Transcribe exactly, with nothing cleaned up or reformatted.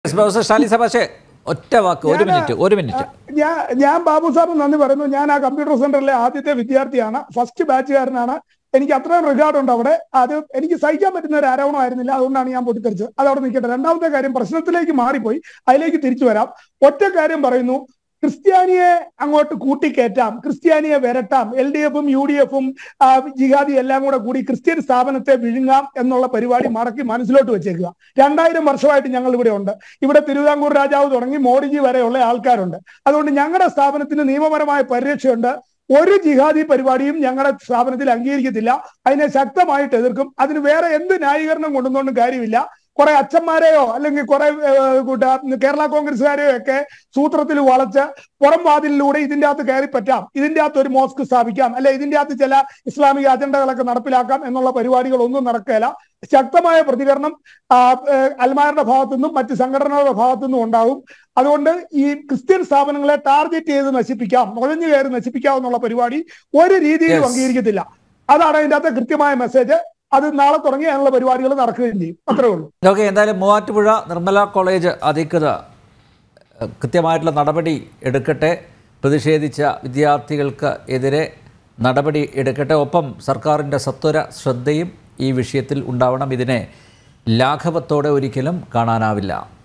ഒറ്റ വാക്ക്, ഒരു മിനിറ്റ് ഒരു മിനിറ്റ് ഞാൻ ഞാൻ ബാബു സാറിന് നന്ദി പറയുന്നു. ഞാൻ ആ കമ്പ്യൂട്ടർ സെന്ററിലെ ആദ്യത്തെ വിദ്യാർത്ഥിയാണ്, ഫസ്റ്റ് ബാച്ചുകാരനാണ്. എനിക്ക് അത്രയും റിഗാർഡ് ഉണ്ട് അവിടെ. അത് എനിക്ക് സഹിക്കാൻ പറ്റുന്ന ഒരു ആരോപണമായിരുന്നില്ല, അതുകൊണ്ടാണ് ഞാൻ പൊട്ടിത്തെറിച്ചത്. അത് അവിടെ നിൽക്കട്ടെ. രണ്ടാമത്തെ കാര്യം, പ്രശ്നത്തിലേക്ക് മാറിപ്പോയി, അതിലേക്ക് തിരിച്ചു വരാം. ഒറ്റ കാര്യം പറയുന്നു, ക്രിസ്ത്യാനിയെ അങ്ങോട്ട് കൂട്ടിക്കയറ്റാം, ക്രിസ്ത്യാനിയെ വരട്ടാം, എൽ ഡി എഫും യു ഡി എഫും ജിഹാദി എല്ലാം കൂടെ കൂടി ക്രിസ്ത്യൻ സ്ഥാപനത്തെ വിഴുങ്ങാം എന്നുള്ള പരിപാടി മടക്കി മനസ്സിലോട്ട് വെച്ചേക്കുക. രണ്ടായിരം വർഷമായിട്ട് ഞങ്ങൾ ഇവിടെ ഉണ്ട്. ഇവിടെ തിരുവിതാംകൂർ രാജാവ് തുടങ്ങി മോഡിജി വരെയുള്ള ആൾക്കാരുണ്ട്. അതുകൊണ്ട് ഞങ്ങളുടെ സ്ഥാപനത്തിന് നിയമപരമായ പരിരക്ഷയുണ്ട്. ഒരു ജിഹാദി പരിപാടിയും ഞങ്ങളുടെ സ്ഥാപനത്തിൽ അംഗീകരിക്കത്തില്ല. അതിനെ ശക്തമായിട്ട് എതിർക്കും. അതിന് വേറെ എന്ത് ന്യായീകരണം കൊണ്ടുവന്നുകൊണ്ടും കാര്യമില്ല. കുറെ അച്ഛന്മാരെയോ അല്ലെങ്കിൽ കുറെ കേരള കോൺഗ്രസ്സുകാരെയോ ഒക്കെ സൂത്രത്തിൽ വളച്ച് പുറം വാതിലിലൂടെ ഇതിന്റെ അകത്ത് കയറി പറ്റാം, ഇതിന്റെ അകത്ത് ഒരു മോസ്ക് സ്ഥാപിക്കാം, അല്ലെ ഇതിന്റെ അകത്ത് ചില ഇസ്ലാമിക അജണ്ടകളൊക്കെ നടപ്പിലാക്കാം എന്നുള്ള പരിപാടികളൊന്നും നടക്കുകയില്ല. ശക്തമായ പ്രതികരണം അൽമാരുടെ ഭാഗത്തു നിന്നും മറ്റ് സംഘടനകളുടെ ഭാഗത്തു നിന്നും ഉണ്ടാവും. അതുകൊണ്ട് ഈ ക്രിസ്ത്യൻ സ്ഥാപനങ്ങളെ ടാർഗറ്റ് ചെയ്ത് നശിപ്പിക്കാം, നുഴഞ്ഞു കയറി നശിപ്പിക്കാം എന്നുള്ള പരിപാടി ഒരു രീതിയിലും അംഗീകരിക്കത്തില്ല. അതാണ് അതിന്റെ അകത്ത് കൃത്യമായ മെസ്സേജ്. അത് നാളെ തുടങ്ങി അതിനുള്ള പരിപാടികൾ നടക്കുകയും ചെയ്യും. അത്രേ ഉള്ളൂ. ഓക്കെ, എന്തായാലും മൂവാറ്റുപുഴ നിർമ്മല കോളേജ് അധികൃതർ കൃത്യമായിട്ടുള്ള നടപടി എടുക്കട്ടെ, പ്രതിഷേധിച്ച വിദ്യാർത്ഥികൾക്ക് എതിരെ നടപടി എടുക്കട്ടെ. ഒപ്പം സർക്കാരിൻ്റെ സത്വര ശ്രദ്ധയും ഈ വിഷയത്തിൽ ഉണ്ടാവണം. ഇതിനെ ലാഘവത്തോടെ ഒരിക്കലും കാണാനാവില്ല.